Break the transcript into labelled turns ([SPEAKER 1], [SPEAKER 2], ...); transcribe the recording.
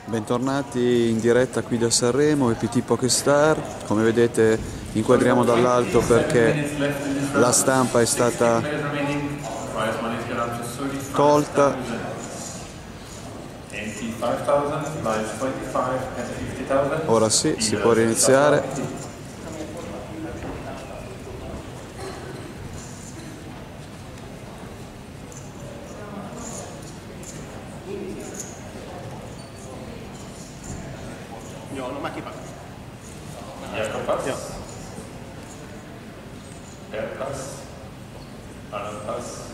[SPEAKER 1] Bentornati in diretta qui da Sanremo, EPT Pokestar. Come vedete inquadriamo dall'alto perché la stampa è stata tolta. Ora sì, si può riniziare.
[SPEAKER 2] Ja, noch mal
[SPEAKER 3] Jakob Pass?
[SPEAKER 2] Ja.
[SPEAKER 3] Per Pass? Alan Pass?